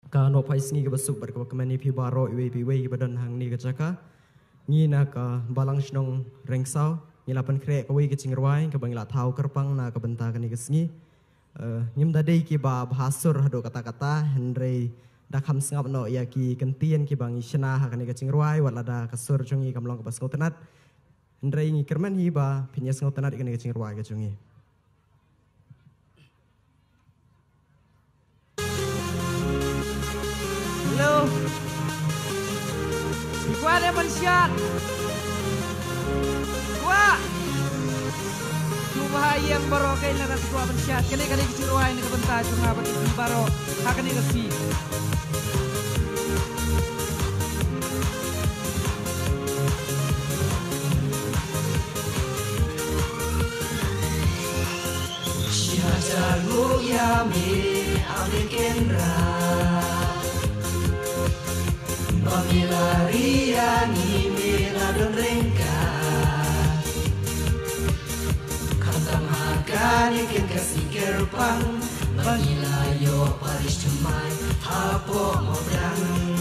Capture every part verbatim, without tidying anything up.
ka no phai sngi ka basuk bar ka kamani phi baro iwe pi we badan hang ni ka chaka ni na ka balang shnong rengsau ni lapan kre ka we ka chingrwai ka bangla thau kerpang na ka benta ka ni ka sngi nyim da dei ki ba bahasur hado kata-kata hendrei da kham sngap no ya ki kentien ki bang ishna ha ka ni ka chingrwai wala da ka sur chungi kamlong ka bas ngotenat hendrei ni kerman hi ba phinyas ngotenat ka ni ka chingrwai ka chungi. Hello. Gua ada manusia. Gua. Cuma yang baru kain larat gua manusia. Kali kali keciruai ni kebentar cuma bagi baru akan dikasi. Syajalu yami alikendra. Pamilaria ni miladon rengka Kantam haka ikan kasih kerpang Pamilayo paris cumai hapo mobrang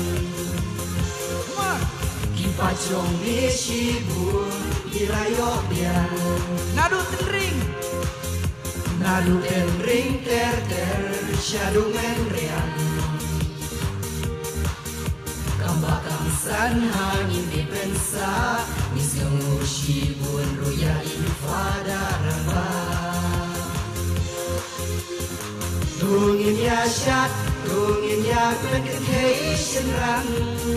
Kipacong ni shibun Irayo biang Nadu tenring Nadu tenring ter ter Syadu menriang Bakang sanhang ini pensa Misyong ushibun ruya infada ramba Tungin ya syat, tungin ya communication rang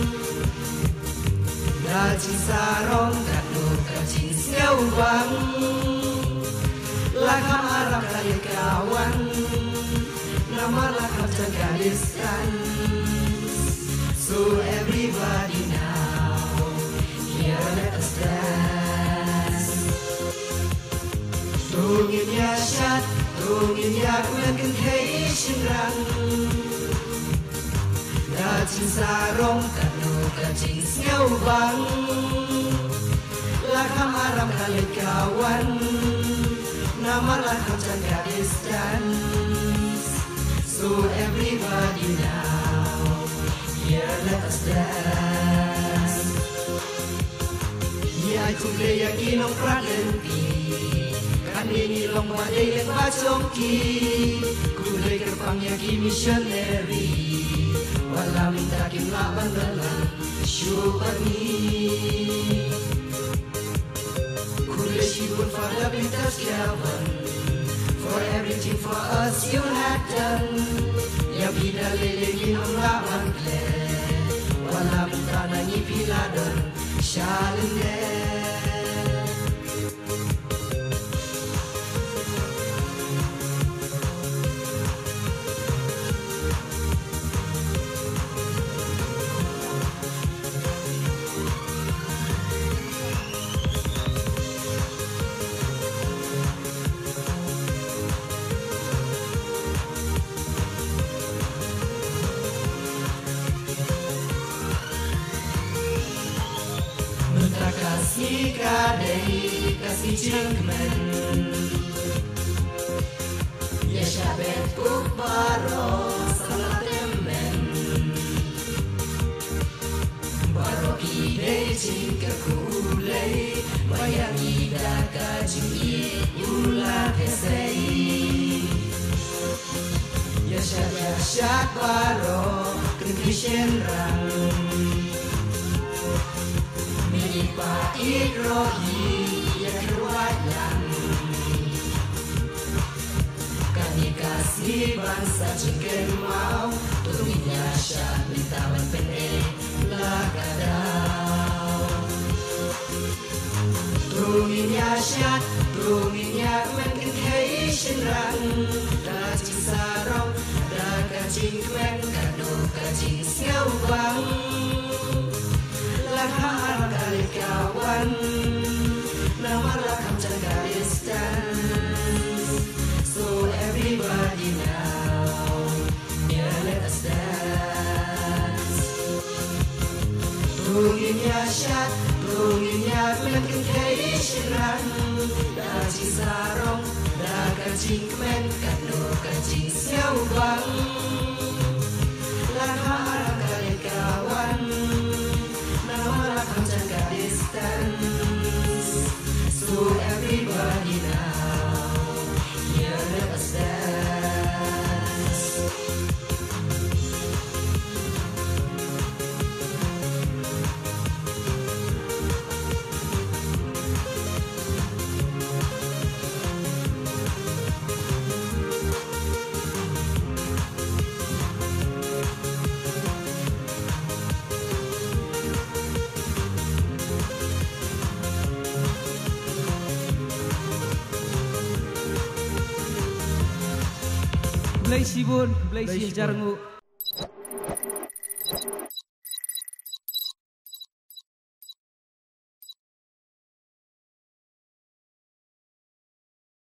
Dajing sarong kanu kacing siawang Lakam arab kali kawan Nama lakam cagariskan So everybody now, here let us dance. Tungin ya syat, tungin ya communication rang. Dajing sarong kanu kacing siawang. Lakam aram kali kawan, nama lakam jaga distance. So everybody now. Here let us dance. Ya kulay yang inong pranenti Kanini long maday yang bacongki Kulay kerpang yang missionary Wala minta kim laban dalam syubani Kulay shibun for the pintas kiawan For everything for us you had done Ya bida lele ginong laban kle Wala minta na ngipiladon Shalinde Kasih kadai, kasih cengmen Ya syabet kuparo salah temen Baro kidai cingka kulai Bayang ida kajingi ulah kesei Ya syabet syak baro kengkisyen rang Menipa ikrohi yang keruayan Kani kasih bangsa cengken mau Tuminya syah mintawan pene lakadau Tuminya syah, tuminya communication rang Dajing sarong, dagajing kwen Kado kajing siawang Lakam kali kawan Nama lakam jaga distance So everybody now Yeah let us dance Tungin ya syat Tungin ya communication rang Dajing sarong Dagajing kmen Kano kajing siawang Lakam distance. So everybody now, hear us dance. Blay Sibun, Blay Sih Jarngu.